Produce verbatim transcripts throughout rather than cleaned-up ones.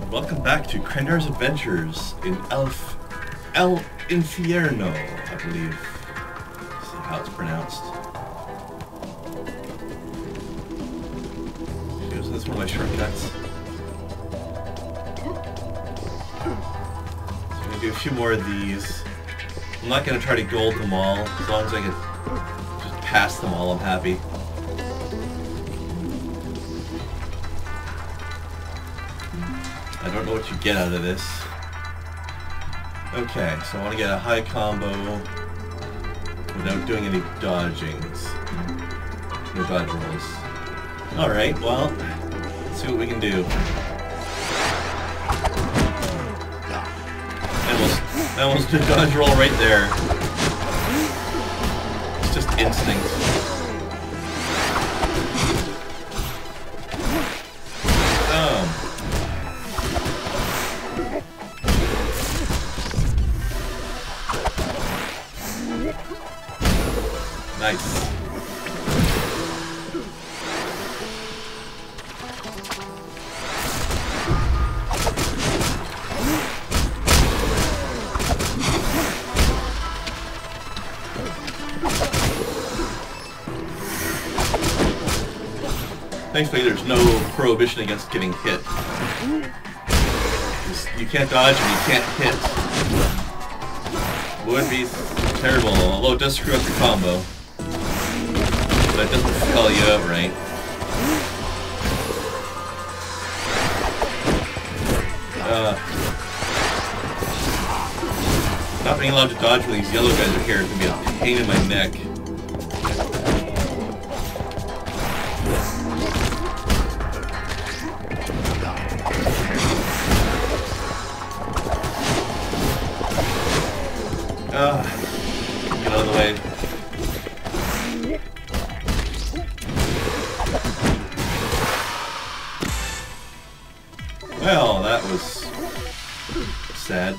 Welcome back to Krendar's Adventures in Elf... El Infierno, I believe. Let's see how it's pronounced. So that's one of my shortcuts. So I'm gonna do a few more of these. I'm not gonna try to gold them all. As long as I can just pass them all, I'm happy. I don't know what you get out of this. Okay, so I want to get a high combo without doing any dodgings. No dodge rolls. Alright, well, let's see what we can do. I almost, I almost did a dodge roll right there. It's just instinct. Nice. Thankfully, there's no prohibition against getting hit. You can't dodge and you can't hit. Would be terrible, although it does screw up your combo. But it doesn't call you out right. Uh, not being allowed to dodge when these yellow guys are here can be a pain in my neck. Uh, get out of the way. Well, that was sad.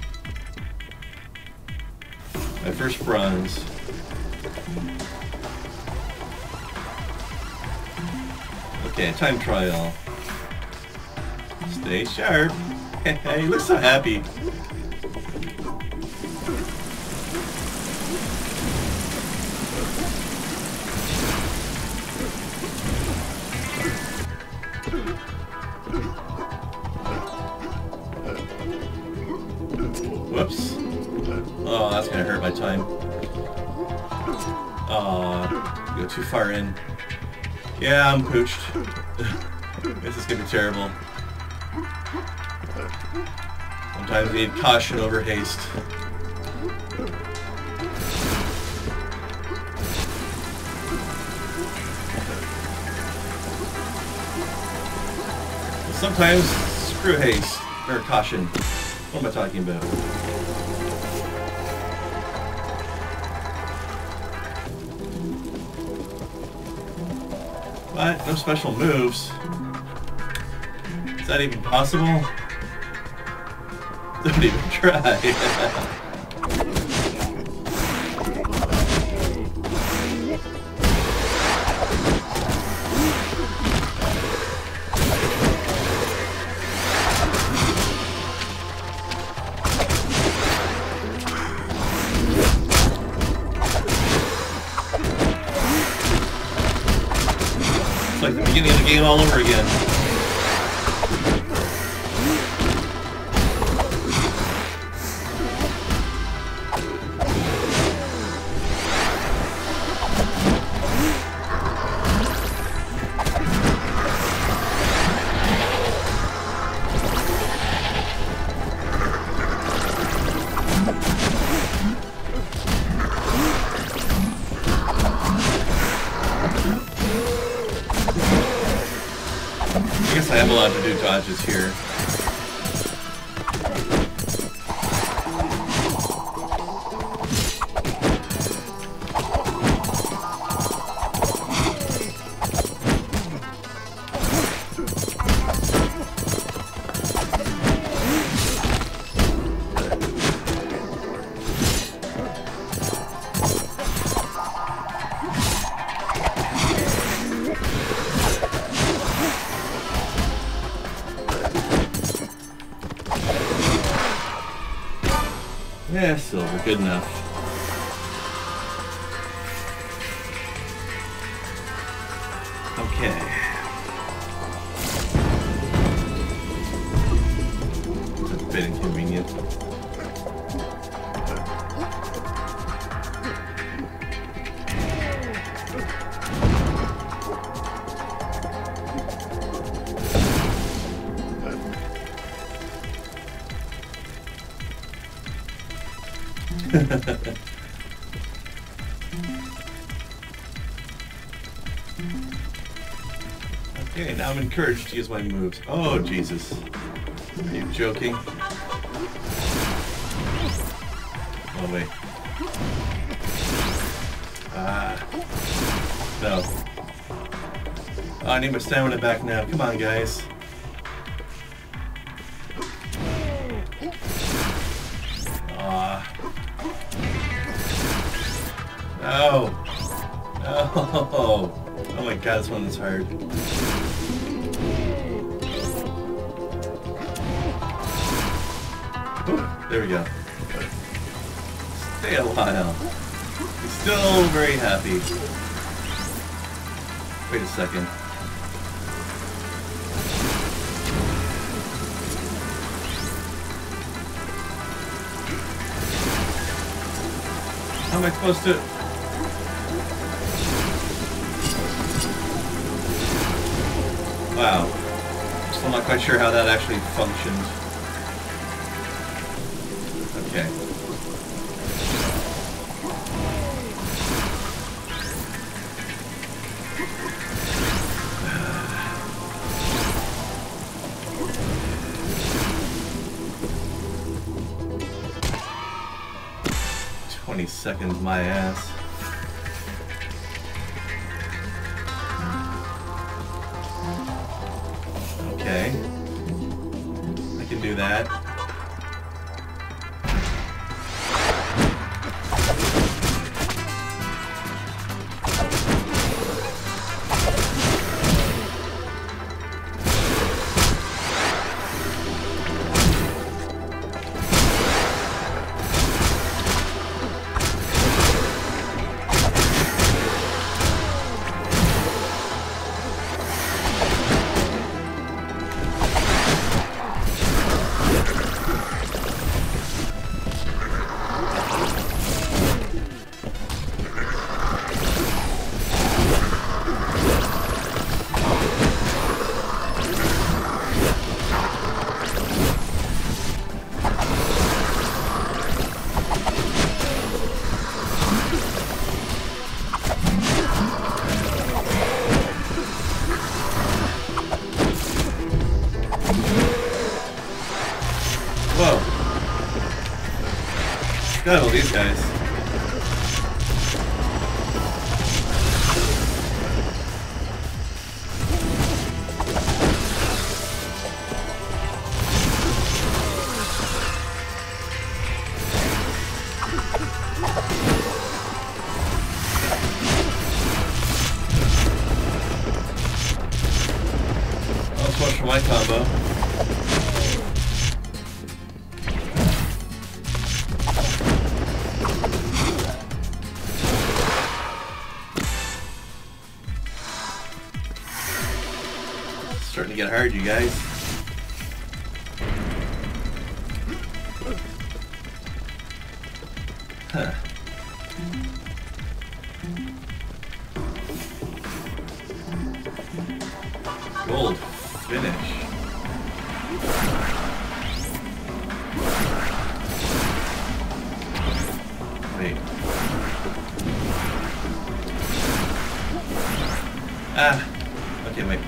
My first bronze. Okay, time trial. Stay sharp. Hey, you look so happy. Whoops. Oh, that's gonna hurt my time. Aw, go too far in. Yeah, I'm pooched. This is gonna be terrible. Sometimes you need caution over haste. Sometimes screw haste or caution. What am I talking about? What? No special moves? Is that even possible? Don't even try. It's like the beginning of the game all over again. I guess I am allowed to do dodges here. Yeah, silver, good enough. Okay. It's a bit inconvenient. Okay, now I'm encouraged to use my moves. Oh, Jesus. Are you joking? Oh, wait. Ah. No. Oh, I need my stamina back now. Come on, guys. Ah. No. No. Oh my god, this one is hard. Ooh, there we go. Stay a while. He's still very happy. Wait a second. How am I supposed to... Wow. Still not quite sure how that actually functioned. Okay. Twenty seconds, my ass. Okay. I can do that. Whoa. Got all these guys. Not so much for my combo. Starting to get hard, you guys. Huh. Gold finish. Wait. Ah. Okay, wait.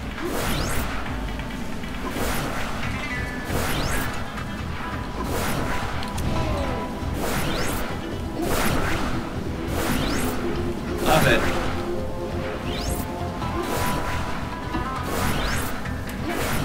Love it.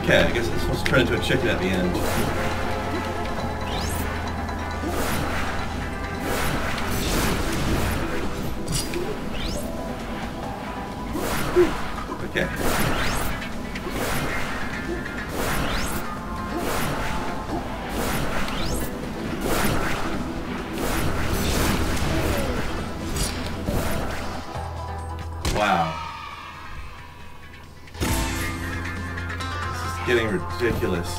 Okay, I guess I'm supposed to turn into a chicken at the end. Okay. Wow. This is getting ridiculous.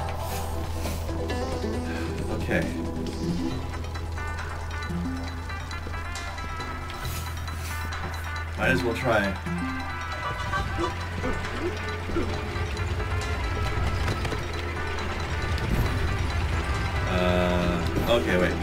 Okay. Might as well try. Uh, okay, wait.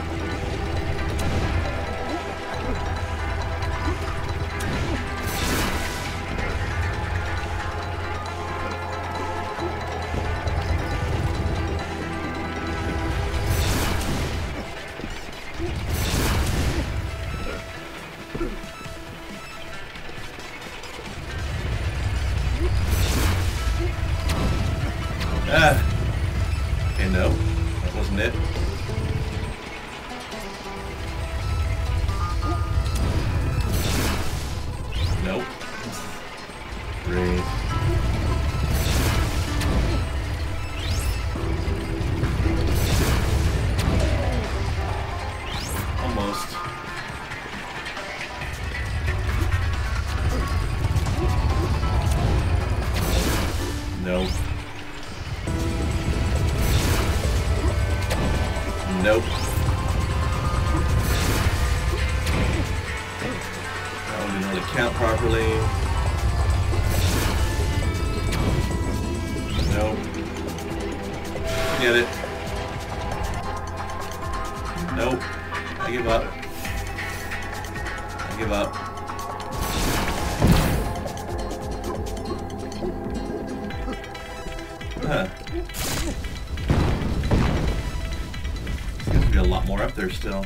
Ah. Okay, no. That wasn't it. Nope. Great. Almost. Nope. Nope. That one didn't really count properly. Nope. Forget it. Nope. I give up. I give up. Huh. Seems to be a lot more up there still.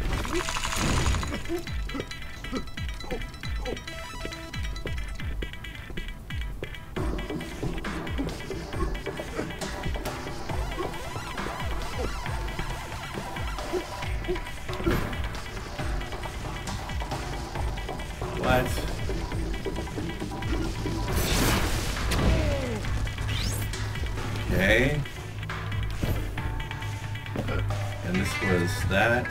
What? Okay. And this was that.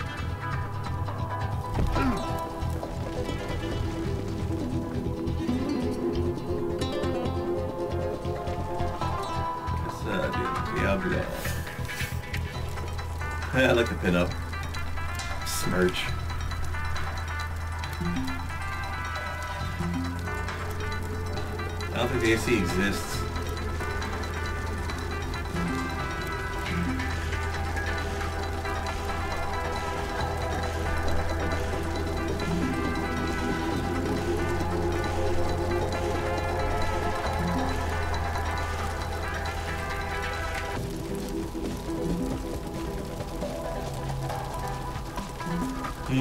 It's uh, Diablo. I like the pin up. Smirch. I don't think the A C exists. Hmm.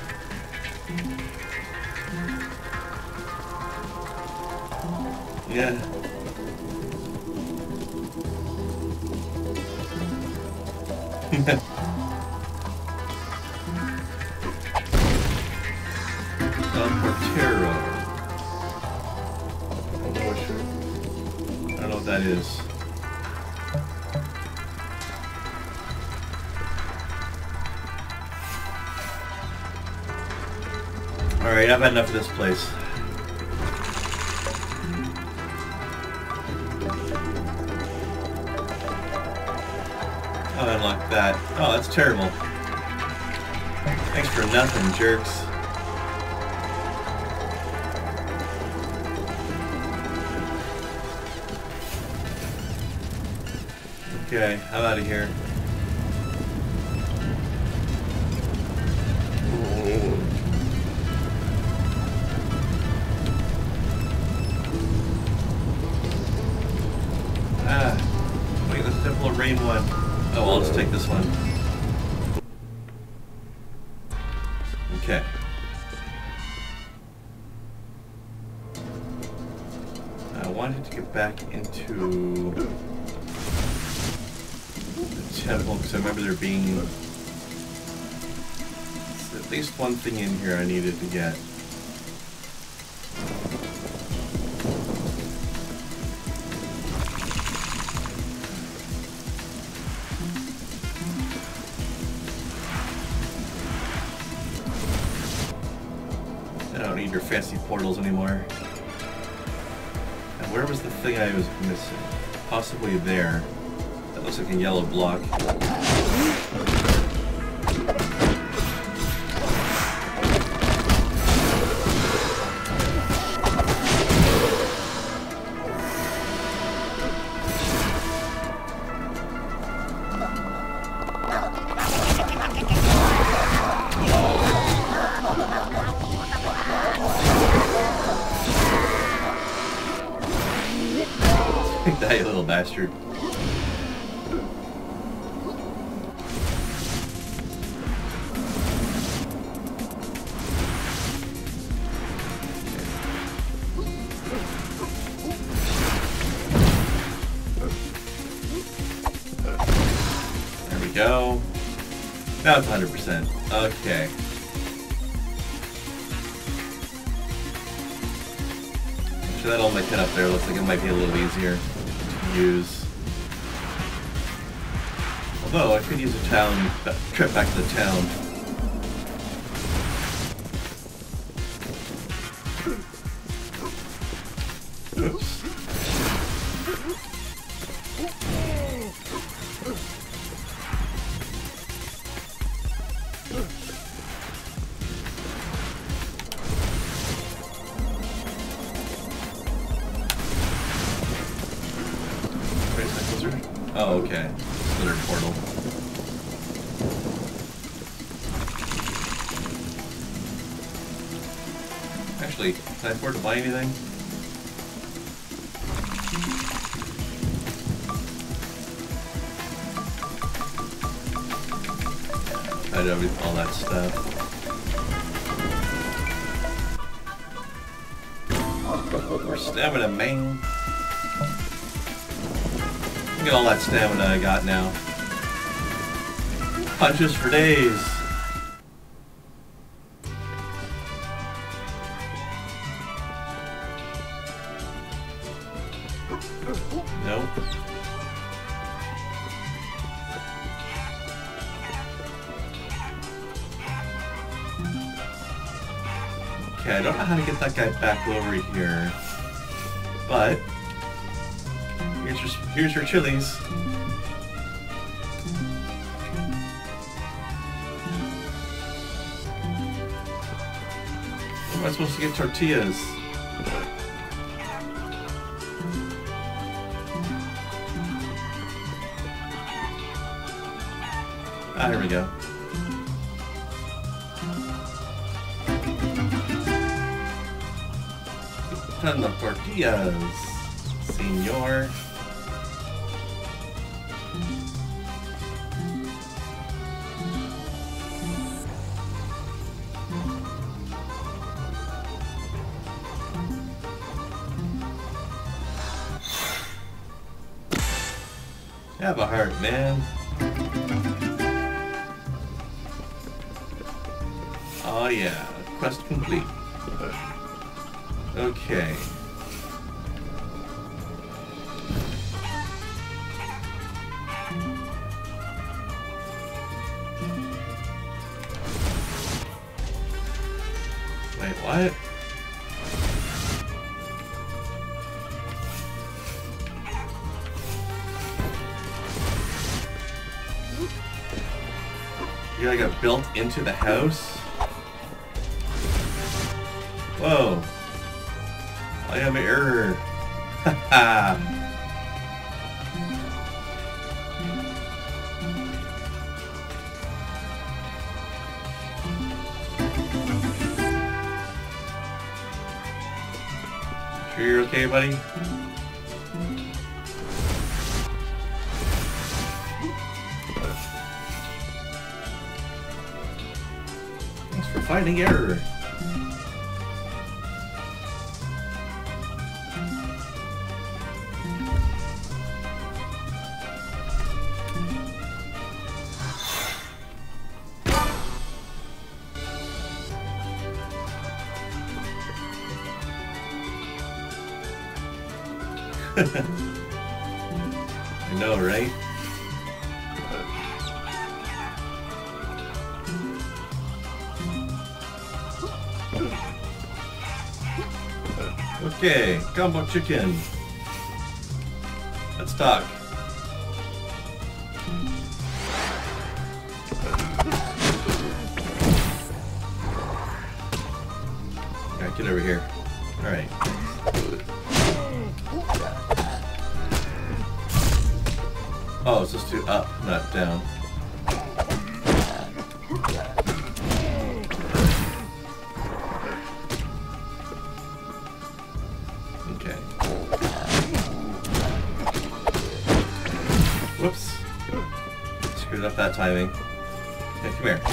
Yeah. El Portero. I don't know what that is. Alright, I've had enough of this place. Oh, unlock that. Oh, that's terrible. Thanks for nothing, jerks. Okay, I'm out of here. Ah, wait, let's Temple of Rain one. Oh, I'll just take this one. Okay. Uh, wanted to get back into the temple because I remember there being at least one thing in here I needed to get. I don't need your fancy portals anymore. And where was the thing I was missing? Possibly there. That looks like a yellow block. Die, you little bastard. There we go. Now it's one hundred percent. Okay. So that all my pin up there looks like it might be a little easier to use. Although I could use a town a trip back to the town. Oops. Oh, okay. Slither portal. Actually, can I afford to buy anything? I know all that stuff. More stamina, man. Look at all that stamina I got now. Punches for days. Nope. Okay, I don't know how to get that guy back over here, but here's your, here's your chilies. How am I supposed to get tortillas? Ah, here we go. Ton of tortillas, senor. Have a heart, man. Oh yeah, quest complete. Okay. Wait, what? You gotta get built into the house? Whoa. I am an error. Haha. Sure you're okay, buddy? Thanks for finding error. I know, right? Okay, combo chicken. Let's talk. Alright, get over here. Alright. Oh, it's just to up, not down. Okay. Whoops. Screwed up that timing. Okay, come here.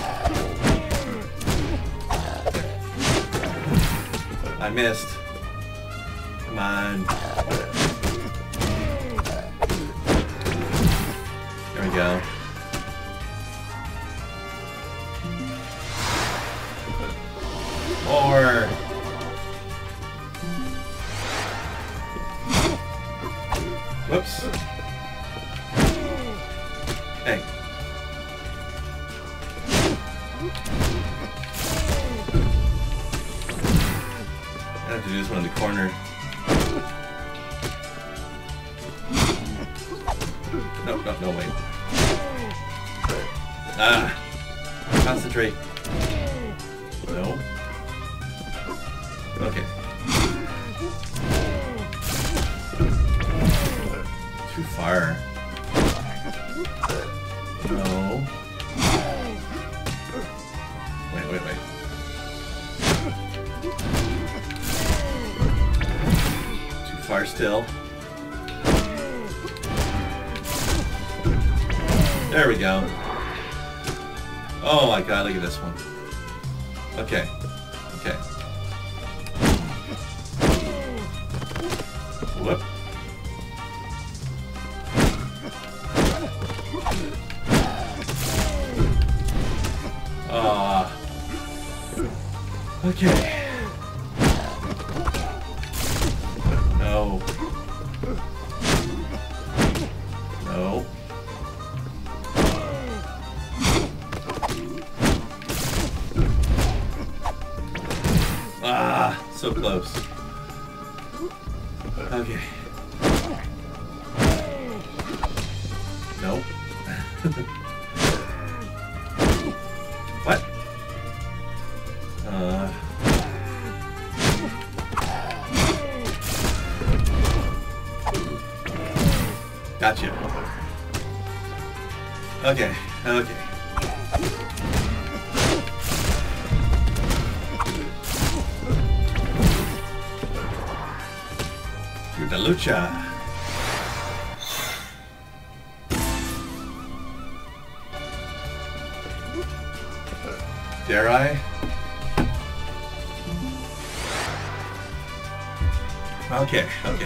I missed. Come on. There we go. More. Whoops. Hey. I have to do this one in the corner. No, no, no, wait. Ah. Concentrate. No. Okay. Too far. No. Wait, wait, wait. Too far still. There we go. Oh my god, look at this one. Okay. Okay. Whoop. Ah. Okay. No. No. Ah, so close. Okay. Nope. What? Uh. Gotcha. Okay. Okay. The lucha. Dare I? Okay, okay.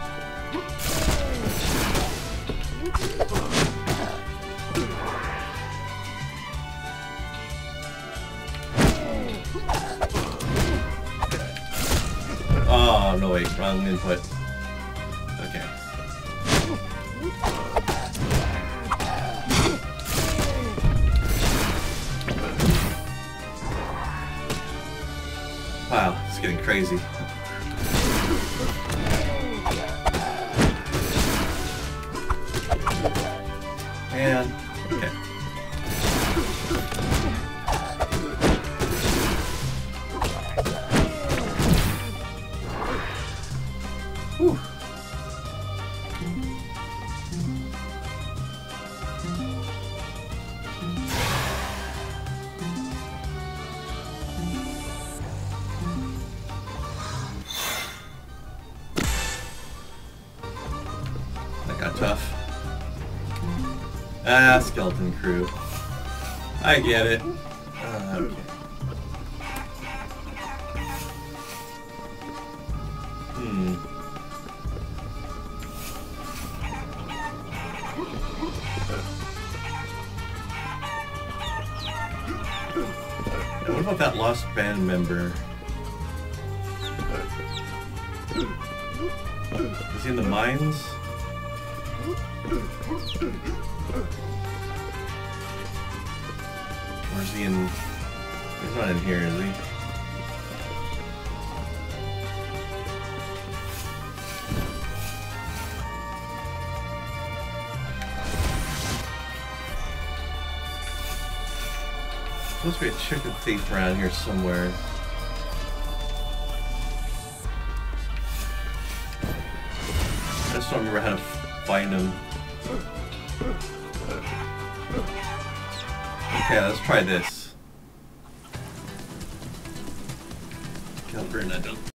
Oh, no wait, wrong input. Okay. Wow, it's getting crazy. Man, okay. Whew. That got tough. Ah, skeleton crew. I get it. Uh, okay. Hmm. Now, what about that lost band member? Is he in the mines? Or is he in... He's not in here, is he? Supposed to be a chicken thief around here somewhere. I just don't remember how to find him. Okay, let's try this. Get over and I don't.